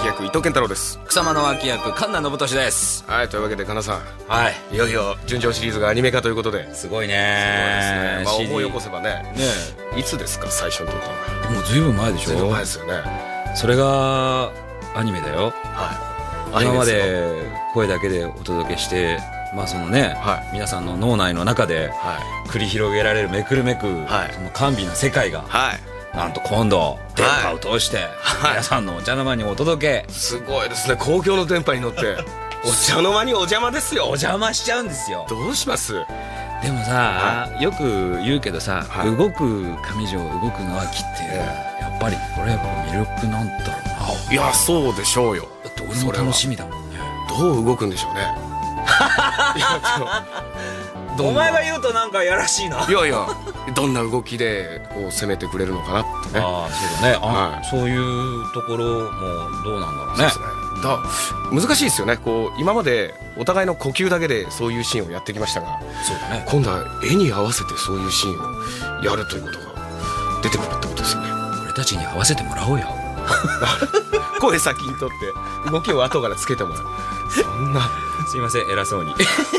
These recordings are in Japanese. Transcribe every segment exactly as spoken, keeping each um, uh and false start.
脇役伊藤健太郎です。 草間の脇役神田信俊です。 はい、というわけで神田さん、 はい、 いよいよ純情シリーズがアニメ化ということで、 すごいね。 すごいですね。まあ思い起こせばね、 ねいつですか最初に撮ったのもうずいぶん前でしょ。 ずいぶん前ですよね。 それがアニメだよ。 はい、 今まで声だけでお届けして、まあそのね、はい、皆さんの脳内の中で繰り広げられるめくるめく、はい、その甘美な世界が、はい、なんと今度電波を通して、はい、皆さんのお茶の間にお届け、 すごいですね。公共の電波に乗ってお茶の間にお邪魔ですよ。 お邪魔しちゃうんですよ。 どうします？ でもさ、はい、よく言うけどさ、はい、動く上条動く野脇って、えー、やっぱりこれやっぱ魅力なんだろうな。 いや、そうでしょうよ。 だって俺も楽しみだもんね。 どう動くんでしょうね。 お前が言うとなんかやらしいな。 いやいや、どんな動きでこう攻めてくれるのかなってね。 ああ、そうだね。あ、はい、そういうところもどうなんだろうね。 そうですね。だ難しいですよね。こう今までお互いの呼吸だけでそういうシーンをやってきましたが、そうだね、今度は絵に合わせてそういうシーンをやるということが出てくるってことですよね。 俺たちに合わせてもらおうよ。 声先にとって動きを後からつけてもらう。そんなすいません、偉そうに。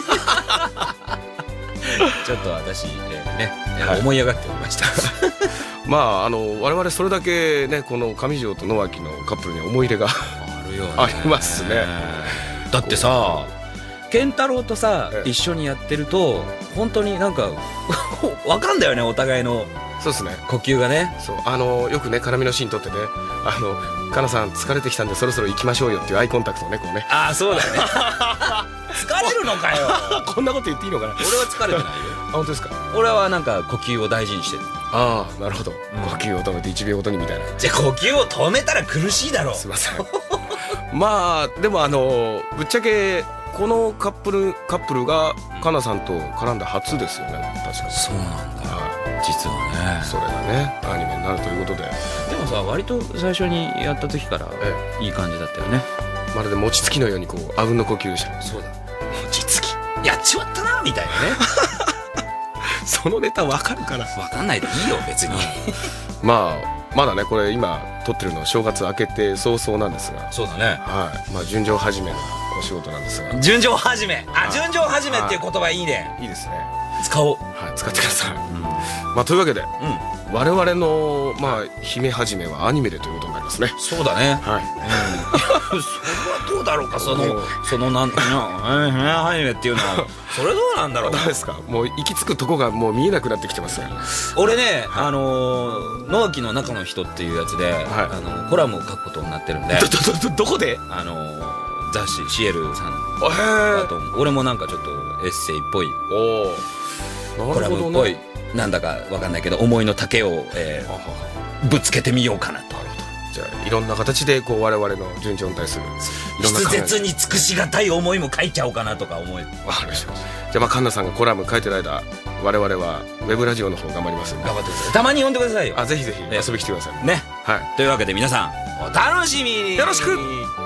ちょっと私、えーねはい、思い上がっておりました。 まああの我々それだけね、この上条と野脇のカップルに思い入れがあるよね。 ありますね。 だってさ、健太郎とさ、ええ、一緒にやってると本当になんかわかんだよね、お互いの。 そうですね、 呼吸がね。 そう、あのよくね絡みのシーン撮ってね、あのかなさん疲れてきたんでそろそろ行きましょうよっていうアイコンタクトをね、こうね。 ああ、そうだよね。疲れるのかよ。 こんなこと言っていいのかな。 俺は疲れてないよ。 あ、本当ですか。俺はなんか呼吸を大事にしてる。 ああ、なるほど、うん、呼吸を止めていちびょうごとにみたいな。 じゃあ呼吸を止めたら苦しいだろう。 すいません。まあでもあのぶっちゃけこのカップルカップルがかなさんと絡んだ初ですよね。確かに。 そうなんだ、実はね。 それがねアニメになるということで。 でもさ、割と最初にやった時からいい感じだったよね。 まるで餅つきのようにこうあうんの呼吸でした。 そうだ、餅つきやっちまったなみたいなね。 そのネタわかるから。 わかんないでいいよ別に。 まあまだねこれ今撮ってるのは正月明けて早々なんですが。 そうだね。はい。 まあ純情始めのお仕事なんですが。 純情始め、あ、純情始めっていう言葉いいね。 いいですね。 使おう。 はい、使ってください。まあというわけで、我々のまあ姫始めはアニメでということになりますね。 そうだね。はい。それはどうだろうか。そのそのなんアニメっていうのはそれどうなんだろう。 どうですか。もう行き着くとこがもう見えなくなってきてますね。 俺ね、あの野脇の中の人っていうやつであのコラムを書くことになってるんで。 どどどどこで？ あの雑誌シエルさん。あと俺もなんかちょっとエッセイっぽい。おお。コラムっぽい。なんだかわかんないけど思いの丈を、えー、ぶつけてみようかなと。 じゃあいろんな形でこう我々の順調に対するいろんな筆舌に尽くしがたい思いも書いちゃおうかなとか思い。 わかりました。じゃあまあ神田さんがコラム書いてる間、我々はウェブラジオの方頑張りますんで。 頑張ってください。たまに呼んでくださいよ。 あ、ぜひぜひ遊びに来てくださいね。 はい。というわけで皆さんお楽しみに。 よろしく。